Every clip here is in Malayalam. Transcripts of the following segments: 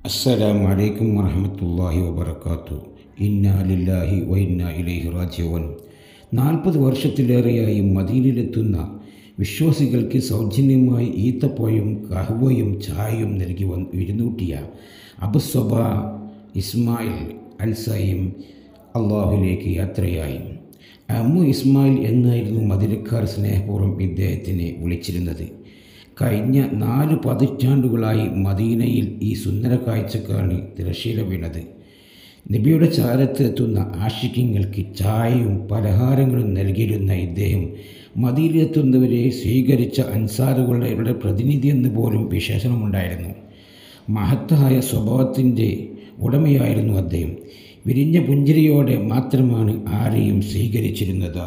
അസ്സലാമു അലൈക്കും വറഹ്മത്തുള്ളാഹി വബറകാതുഹു. ഇന്നാ ലില്ലാഹി വ ഇന്നാ ഇലൈഹി റാജിഊൻ. 40 വർഷത്തിലേറെയായി മദീനയിലെത്തുന്ന വിശ്വാസികൾക്ക് സൗജന്യമായി ഈത്തപ്പഴവും കഹ്വയും ചായയും നൽകി വിരുന്നൂട്ടിയ അബുസ്വബാ ഇസ്മായിൽ അൽ സൈം അള്ളാഹുവിലേക്ക് യാത്രയായി. അമ്മു ഇസ്മായിൽ എന്നായിരുന്നു മദീനക്കാർ സ്നേഹപൂർവ്വം ഇദ്ദേഹത്തിനെ വിളിച്ചിരുന്നത്. കഴിഞ്ഞ 4 പതിറ്റാണ്ടുകളായി മദീനയിൽ ഈ സുന്ദര കാഴ്ചക്കാണ് തിരശ്ശീല വീണത്. നബിയുടെ ചാരത്ത് എത്തുന്ന ആശിഖ്യങ്ങൾക്ക് ചായയും പലഹാരങ്ങളും നൽകിയിരുന്ന ഇദ്ദേഹം മദീനയിലെത്തുന്നവരെ സ്വീകരിച്ച അൻസാറുകളുടെ പ്രതിനിധി എന്ന് പോലും വിശേഷണമുണ്ടായിരുന്നു. മഹത്തായ സ്വഭാവത്തിൻ്റെ ഉടമയായിരുന്നു അദ്ദേഹം. വിരിഞ്ഞ പുഞ്ചിരിയോടെ മാത്രമാണ് ആരെയും സ്വീകരിച്ചിരുന്നത്.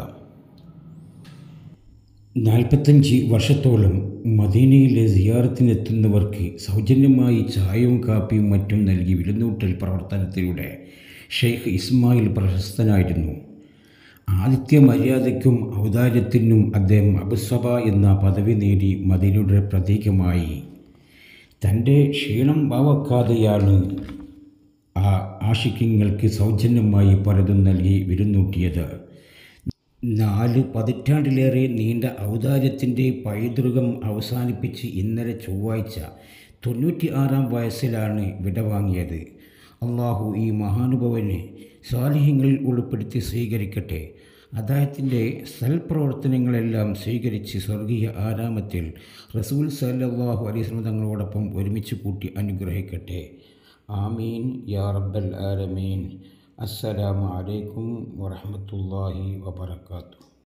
45 വർഷത്തോളം മദീനയിലെ സിയാറത്തിനെത്തുന്നവർക്ക് സൗജന്യമായി ചായയും കാപ്പിയും മറ്റും നൽകി വിരുന്നൂട്ടൽ പ്രവർത്തനത്തിലൂടെ ഷെയ്ഖ് ഇസ്മായിൽ പ്രശസ്തനായിരുന്നു. ആതിഥ്യ മര്യാദയ്ക്കും ഔദാര്യത്തിനും അദ്ദേഹം അബുസ്വബ എന്ന പദവി നേടി മദീനയുടെ പ്രതീകമായി. തൻ്റെ ക്ഷീണം ഭാവക്കാതെയാണ് ആ ആശിഖ്യങ്ങൾക്ക് സൗജന്യമായി പലതും നൽകി വിരുന്നൂട്ടിയത്. 4 പതിറ്റാണ്ടിലേറെ നീണ്ട ഔദാര്യത്തിൻ്റെ പൈതൃകം അവസാനിപ്പിച്ച് ഇന്നലെ ചൊവ്വാഴ്ച 96-ാം വയസ്സിലാണ് വിടവാങ്ങിയത്. അള്ളാഹു ഈ മഹാനുഭവനെ സ്വാലിഹ്യങ്ങളിൽ ഉൾപ്പെടുത്തി സ്വീകരിക്കട്ടെ. അദ്ദേഹത്തിൻ്റെ സൽപ്രവർത്തനങ്ങളെല്ലാം സ്വീകരിച്ച് സ്വർഗീയ ആരാമത്തിൽ റസൂൽ സല്ലല്ലാഹു അലൈഹി വസല്ലം തങ്ങളോടൊപ്പം ഒരുമിച്ച് കൂട്ടി അനുഗ്രഹിക്കട്ടെ. ആമീൻ യാ റബ്ബൽ ആലമീൻ. അസ്സലാമു അലൈക്കും വറഹ്മത്തുള്ളാഹി വബറകാതുഹു.